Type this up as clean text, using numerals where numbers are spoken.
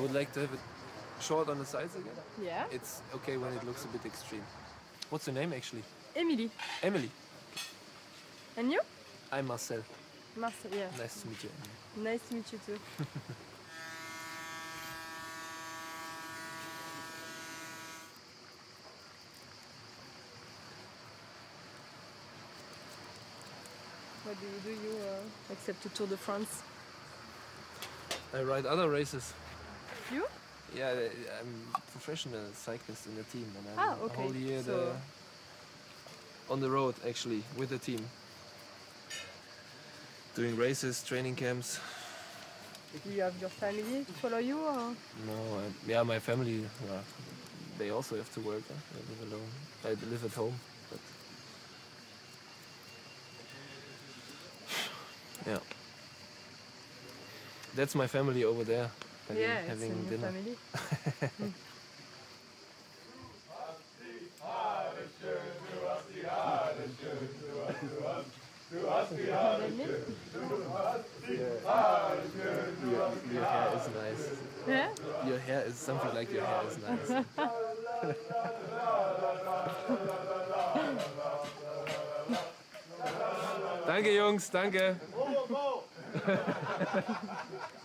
would like to have it short on the sides again. Yeah. It's okay when it looks a bit extreme. What's your name actually? Emily. Emily. And you? I'm Marcel. Marcel, yeah. Nice to meet you. Nice to meet you too. What do you do, except to Tour de France? I ride other races. You? Yeah, I'm a professional cyclist in the team, and I'm okay. a whole year So on the road actually with the team, doing races, training camps. do you have your family to follow you? Or? No, yeah, my family, they also have to work. Huh? I live alone. I live at home, but yeah, that's my family over there. Having it's in dinner. Your family. Your hair is nice. Yeah? Your hair is something like your hair is nice. Danke Jungs, danke.